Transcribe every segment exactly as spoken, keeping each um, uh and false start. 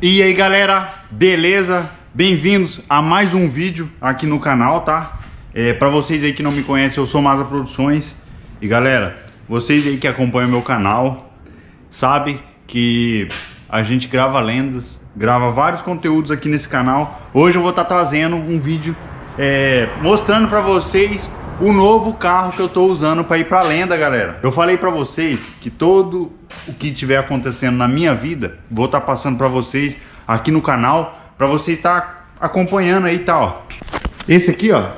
E aí galera, beleza? Bem-vindos a mais um vídeo aqui no canal, tá? É, pra vocês aí que não me conhecem, eu sou Maza Produções. E galera, vocês aí que acompanham meu canal sabem que a gente grava lendas, grava vários conteúdos aqui nesse canal. Hoje eu vou estar trazendo um vídeo é, mostrando pra vocês o novo carro que eu tô usando para ir pra lenda, galera. Eu falei pra vocês que todo o que tiver acontecendo na minha vida, vou estar passando pra vocês aqui no canal, pra vocês estar acompanhando aí, tá, ó. Esse aqui, ó,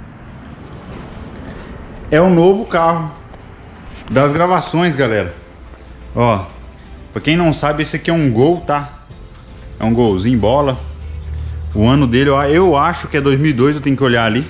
é o novo carro das gravações, galera. Ó, pra quem não sabe, esse aqui é um Gol, tá? É um Golzinho bola. O ano dele, ó, eu acho que é dois mil e dois, eu tenho que olhar ali.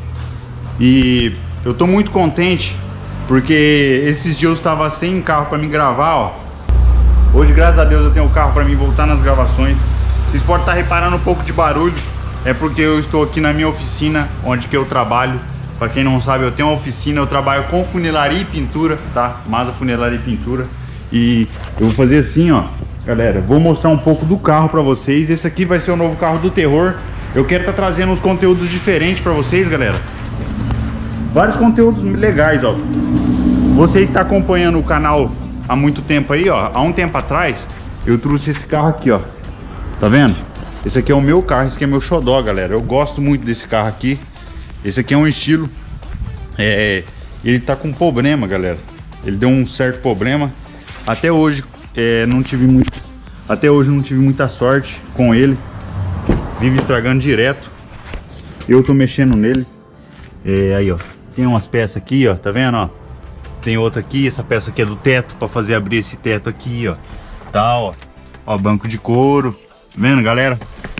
E eu tô muito contente porque esses dias eu estava sem carro para me gravar, ó. Hoje, graças a Deus, eu tenho o carro para mim voltar nas gravações. Vocês podem estar reparando um pouco de barulho, é porque eu estou aqui na minha oficina, onde que eu trabalho. Para quem não sabe, eu tenho uma oficina, eu trabalho com funilaria e pintura, tá? Maza Funilaria e Pintura. E eu vou fazer assim, ó, galera, vou mostrar um pouco do carro para vocês. Esse aqui vai ser o novo carro do terror. Eu quero estar trazendo uns conteúdos diferentes para vocês, galera. Vários conteúdos legais, ó. Você está acompanhando o canal há muito tempo aí, ó. Há um tempo atrás, eu trouxe esse carro aqui, ó. Tá vendo? Esse aqui é o meu carro, esse aqui é meu xodó, galera. Eu gosto muito desse carro aqui. Esse aqui é um estilo. É, ele tá com problema, galera. Ele deu um certo problema. Até hoje, é, não tive muito. Até hoje não tive muita sorte com ele. Vive estragando direto. Eu tô mexendo nele. É, aí, ó. Tem umas peças aqui, ó, tá vendo, ó? Tem outra aqui, essa peça aqui é do teto, pra fazer abrir esse teto aqui, ó. Tá, ó. Ó, banco de couro. Tá vendo, galera?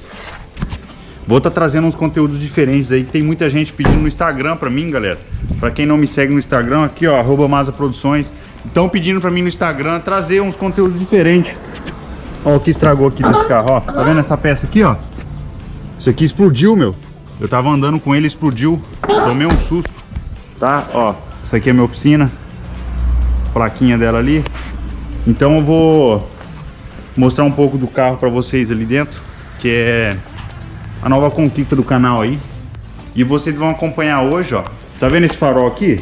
Vou estar trazendo uns conteúdos diferentes aí, que tem muita gente pedindo no Instagram pra mim, galera. Pra quem não me segue no Instagram, aqui, ó, arroba Maza Produções. Estão pedindo pra mim no Instagram trazer uns conteúdos diferentes. Ó, o que estragou aqui desse carro, ó. Tá vendo essa peça aqui, ó? Isso aqui explodiu, meu. Eu tava andando com ele, explodiu. Tomei um susto. Tá, ó, essa aqui é a minha oficina, plaquinha dela ali. Então eu vou mostrar um pouco do carro pra vocês ali dentro, que é a nova conquista do canal aí. E vocês vão acompanhar hoje, ó. Tá vendo esse farol aqui?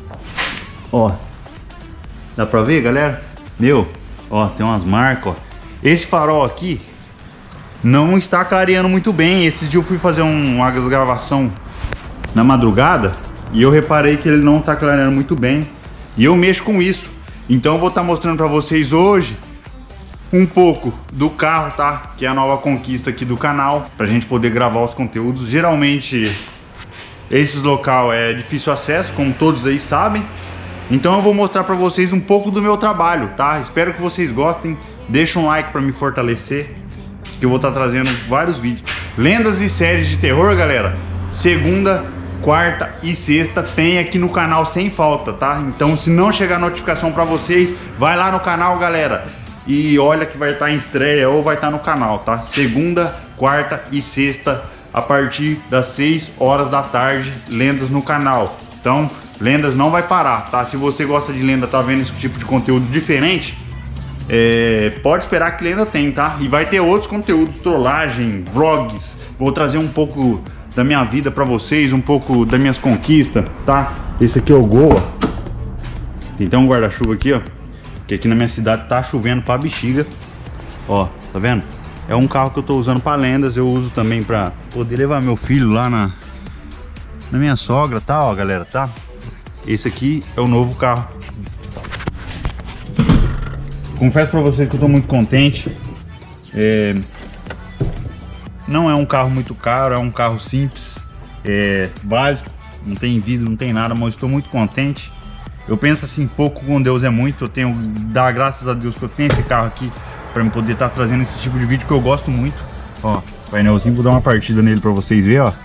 Ó, dá pra ver, galera? Meu, ó, tem umas marcas, ó. Esse farol aqui não está clareando muito bem. Esses dias eu fui fazer um, uma gravação na madrugada e eu reparei que ele não está clareando muito bem. E eu mexo com isso. Então eu vou estar mostrando para vocês hoje um pouco do carro, tá? Que é a nova conquista aqui do canal, pra gente poder gravar os conteúdos. Geralmente esses local é difícil acesso, como todos aí sabem. Então eu vou mostrar para vocês um pouco do meu trabalho, tá? Espero que vocês gostem. Deixa um like para me fortalecer, que eu vou estar trazendo vários vídeos. Lendas e séries de terror, galera. Segunda, quarta e sexta tem aqui no canal sem falta, tá? Então se não chegar notificação pra vocês, vai lá no canal, galera, e olha que vai estar em estreia ou vai estar no canal, tá? Segunda, quarta e sexta, a partir das seis horas da tarde, lendas no canal. Então, lendas não vai parar, tá? Se você gosta de lenda, tá vendo esse tipo de conteúdo diferente, É, pode esperar que lenda tem, tá? E vai ter outros conteúdos, trollagem, vlogs. Vou trazer um pouco da minha vida pra vocês, um pouco das minhas conquistas, tá? Esse aqui é o Gol, ó. Tem até um guarda-chuva aqui, ó, que aqui na minha cidade tá chovendo pra bexiga. Ó, tá vendo? É um carro que eu tô usando pra lendas. Eu uso também pra poder levar meu filho lá na, na minha sogra, tá, ó, galera, tá? Esse aqui é o novo carro. Confesso pra vocês que eu tô muito contente. É... Não é um carro muito caro, é um carro simples, é básico, não tem vidro, não tem nada, mas estou muito contente. Eu penso assim, pouco com Deus é muito. Eu tenho que dar graças a Deus que eu tenho esse carro aqui para eu poder estar trazendo esse tipo de vídeo que eu gosto muito. Ó, painelzinho, vou dar uma partida nele para vocês verem, ó.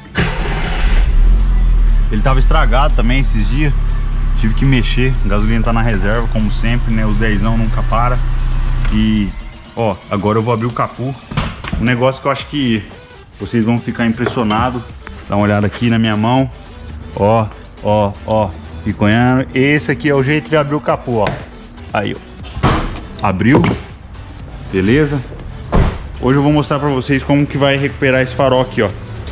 Ele tava estragado também esses dias. Tive que mexer, a gasolina tá na reserva, como sempre, né? Os dezão nunca para. E, ó, agora eu vou abrir o capô. Um negócio que eu acho que vocês vão ficar impressionados. Dá uma olhada aqui na minha mão. Ó, ó, ó, piconhando. Esse aqui é o jeito de abrir o capô, ó. Aí, ó. Abriu. Beleza? Hoje eu vou mostrar pra vocês como que vai recuperar esse farol aqui, ó.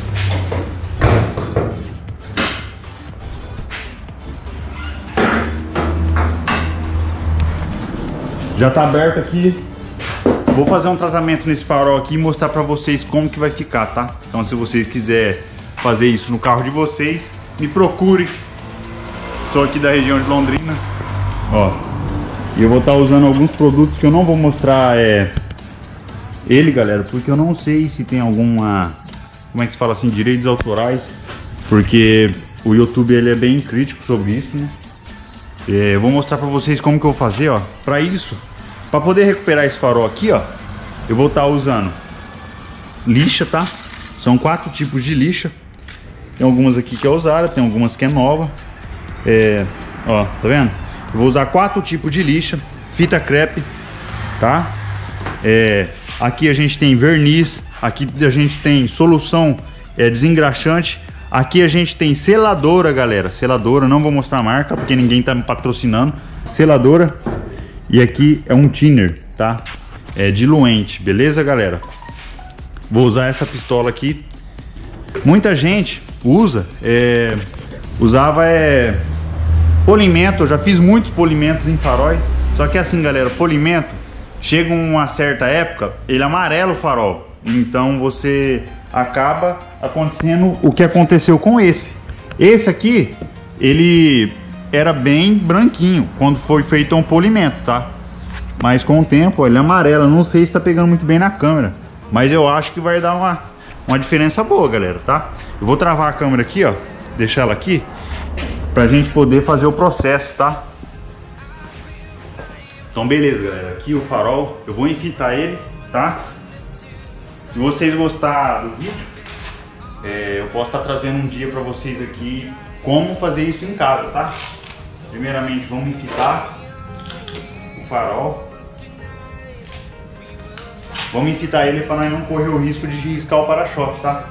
Já tá aberto aqui. Vou fazer um tratamento nesse farol aqui e mostrar pra vocês como que vai ficar, tá? Então se vocês quiserem fazer isso no carro de vocês, me procure. Sou aqui da região de Londrina. Ó, e eu vou estar usando alguns produtos que eu não vou mostrar é, ele, galera, porque eu não sei se tem alguma, como é que se fala assim, direitos autorais, porque o YouTube ele é bem crítico sobre isso, né? É, eu vou mostrar pra vocês como que eu vou fazer, ó. Pra isso, pra poder recuperar esse farol aqui, ó, eu vou estar usando lixa, tá? São quatro tipos de lixa. Tem algumas aqui que é usada, tem algumas que é nova. É, ó, tá vendo? Eu vou usar quatro tipos de lixa, fita crepe, tá? É, aqui a gente tem verniz, aqui a gente tem solução é, desengraxante, aqui a gente tem seladora, galera, seladora, não vou mostrar a marca porque ninguém tá me patrocinando, seladora, e aqui é um thinner, tá? É diluente, beleza, galera? Vou usar essa pistola aqui. Muita gente usa, é, usava é, polimento, eu já fiz muitos polimentos em faróis, só que assim, galera, polimento, chega uma certa época, ele amarela o farol, então você acaba acontecendo o que aconteceu com esse. Esse aqui, ele era bem branquinho quando foi feito um polimento, tá? Mas com o tempo, ó, ele é amarelo, não sei se tá pegando muito bem na câmera, mas eu acho que vai dar uma, uma diferença boa, galera, tá? Eu vou travar a câmera aqui, ó, deixar ela aqui, pra gente poder fazer o processo, tá? Então beleza, galera, aqui o farol, eu vou enfitar ele, tá? Se vocês gostaram do vídeo, é, eu posso estar trazendo um dia pra vocês aqui como fazer isso em casa, tá? Primeiramente vamos enfitar o farol. Vamos enfitar ele para nós não correr o risco de riscar o para-choque, tá?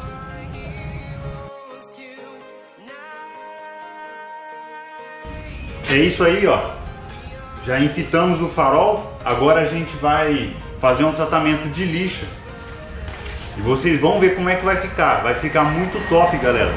É isso aí, ó. Já enfitamos o farol. Agora a gente vai fazer um tratamento de lixa. E vocês vão ver como é que vai ficar. Vai ficar muito top, galera.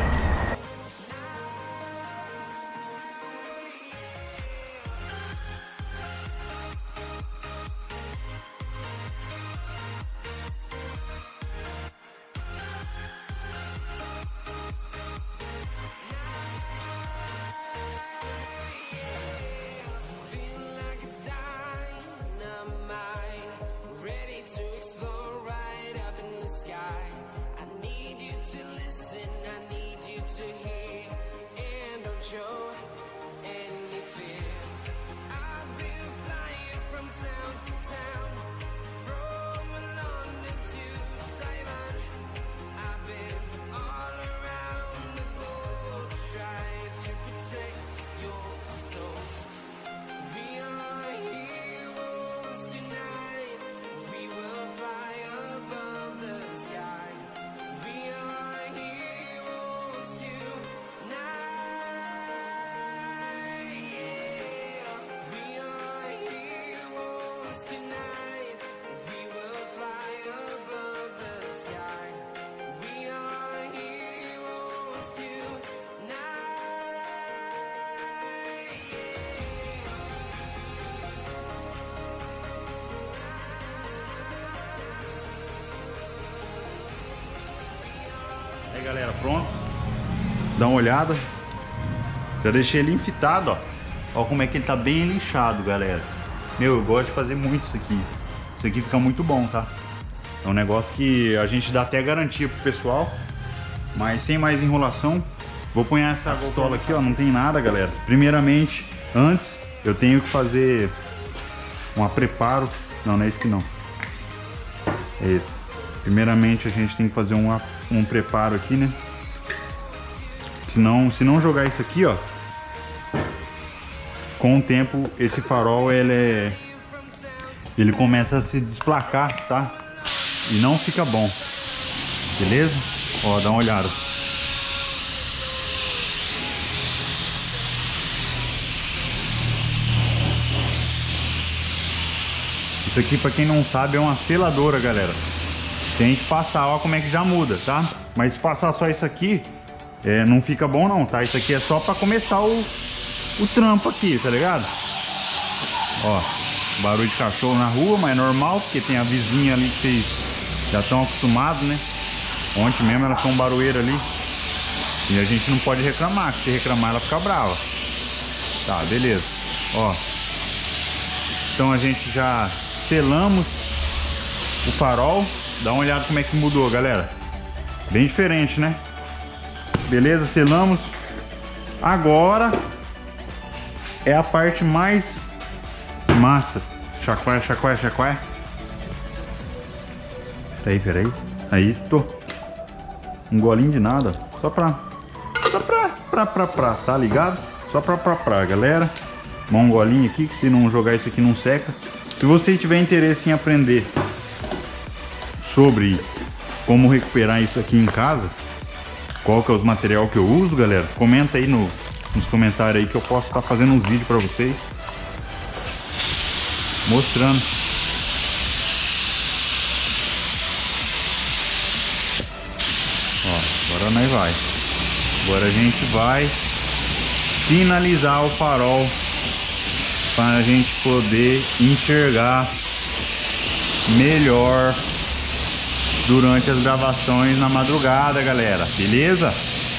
Aí, galera, pronto. Dá uma olhada. Já deixei ele enfitado, ó. Ó como é que ele tá bem lixado, galera. Meu, eu gosto de fazer muito isso aqui. Isso aqui fica muito bom, tá? É um negócio que a gente dá até garantia pro pessoal. Mas sem mais enrolação, vou pôr essa pistola aqui, ó. Não tem nada, galera. Primeiramente, antes, eu tenho que fazer um preparo. Não, não é esse que não. É esse. Primeiramente, a gente tem que fazer um, um preparo aqui, né? Senão, se não jogar isso aqui, ó, com o tempo, esse farol, ele é... ele começa a se desplacar, tá? E não fica bom. Beleza? Ó, dá uma olhada. Isso aqui, pra quem não sabe, é uma seladora, galera. Se a gente passar, ó como é que já muda, tá? Mas se passar só isso aqui, é, não fica bom não, tá? Isso aqui é só pra começar o, o trampo aqui, tá ligado? Ó, barulho de cachorro na rua, mas é normal, porque tem a vizinha ali que vocês já estão acostumados, né? Ontem mesmo ela foi um barulheiro ali. E a gente não pode reclamar, que se reclamar ela fica brava. Tá, beleza. Ó. Então a gente já selamos o farol. Dá uma olhada como é que mudou, galera. Bem diferente, né? Beleza, selamos. Agora é a parte mais massa. Chacoalha, chacoalha, chacoalha. Peraí, peraí. Aí, estou. Um golinho de nada. Só pra... Só pra... Pra, pra, pra. Tá ligado? Só pra, pra, pra, galera. Um golinho aqui, que se não jogar isso aqui não seca. Se você tiver interesse em aprender sobre como recuperar isso aqui em casa, qual que é os material que eu uso, galera, comenta aí no, nos comentários aí que eu posso estar fazendo uns vídeos pra vocês mostrando. Ó, agora nós vai. Agora a gente vai finalizar o farol para a gente poder enxergar melhor durante as gravações na madrugada, galera, beleza?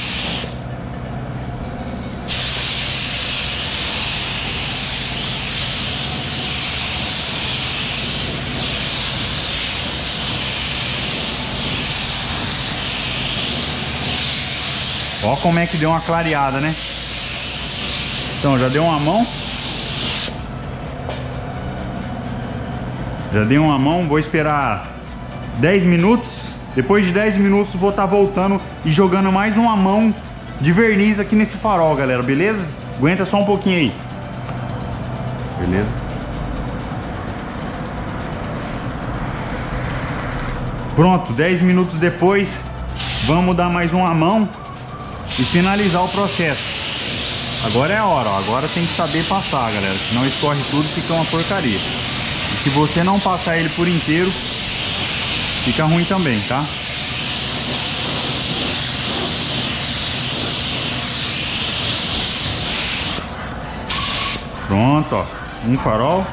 Ó como é que deu uma clareada, né? Então já deu uma mão. Já dei uma mão, vou esperar dez minutos. Depois de dez minutos vou estar voltando e jogando mais uma mão de verniz aqui nesse farol, galera, beleza? Aguenta só um pouquinho aí. Beleza? Pronto, dez minutos depois, vamos dar mais uma mão e finalizar o processo. Agora é a hora, ó. Agora tem que saber passar, galera, senão escorre tudo e fica uma porcaria. E se você não passar ele por inteiro, fica ruim também, tá? Pronto, ó. Um farol.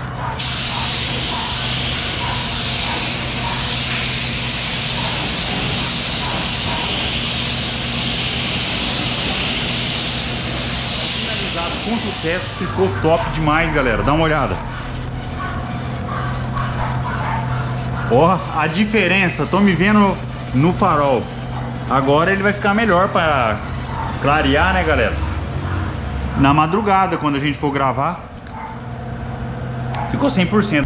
Finalizado com sucesso, ficou top demais, galera. Dá uma olhada. Ó, a diferença, tô me vendo no farol. Agora ele vai ficar melhor para clarear, né, galera? Na madrugada, quando a gente for gravar, ficou cem por cento.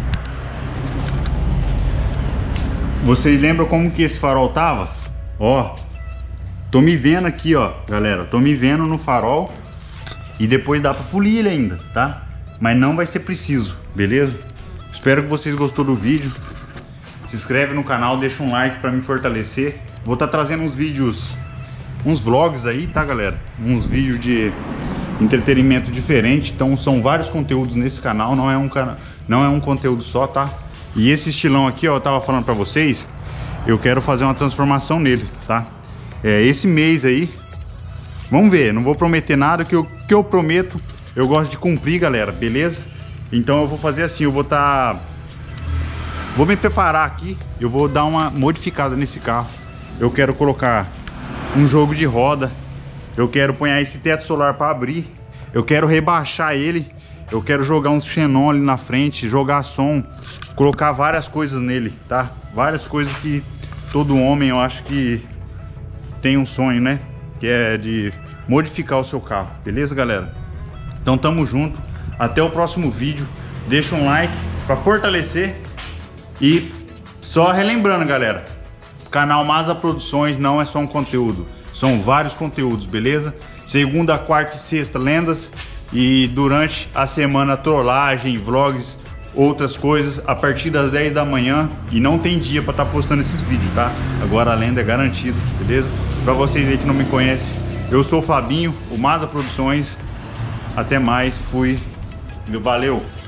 Vocês lembram como que esse farol tava? Ó, tô me vendo aqui, ó, galera. Tô me vendo no farol. E depois dá pra polir ele ainda, tá? Mas não vai ser preciso, beleza? Espero que vocês gostou do vídeo. Se inscreve no canal, deixa um like pra me fortalecer. Vou estar trazendo uns vídeos, uns vlogs aí, tá, galera? Uns vídeos de entretenimento diferente. Então são vários conteúdos nesse canal, não é um, cana... não é um conteúdo só, tá? E esse estilão aqui, ó, eu tava falando pra vocês, eu quero fazer uma transformação nele, tá? É, esse mês aí, vamos ver, não vou prometer nada, que eu, que eu prometo, eu gosto de cumprir, galera, beleza? Então eu vou fazer assim, eu vou estar... Tá... Vou me preparar aqui, eu vou dar uma modificada nesse carro. Eu quero colocar um jogo de roda, eu quero pôr esse teto solar para abrir, eu quero rebaixar ele, eu quero jogar uns xenon ali na frente, jogar som, colocar várias coisas nele, tá? Várias coisas que todo homem, eu acho que tem um sonho, né? Que é de modificar o seu carro, beleza, galera? Então tamo junto, até o próximo vídeo, deixa um like para fortalecer. E só relembrando, galera, o canal Mazda Produções não é só um conteúdo, são vários conteúdos, beleza? Segunda, quarta e sexta, lendas. E durante a semana, trollagem, vlogs, outras coisas, a partir das dez da manhã. E não tem dia para estar tá postando esses vídeos, tá? Agora a lenda é garantida, beleza? Pra vocês aí que não me conhecem, eu sou o Fabinho, o Mazda Produções. Até mais, fui, valeu!